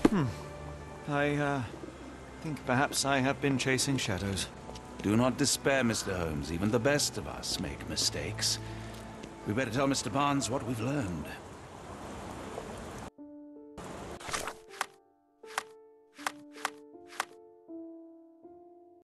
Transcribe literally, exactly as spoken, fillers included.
I, uh, think perhaps I have been chasing shadows. Do not despair, Mister Holmes. Even the best of us make mistakes. We better tell Mister Barnes what we've learned.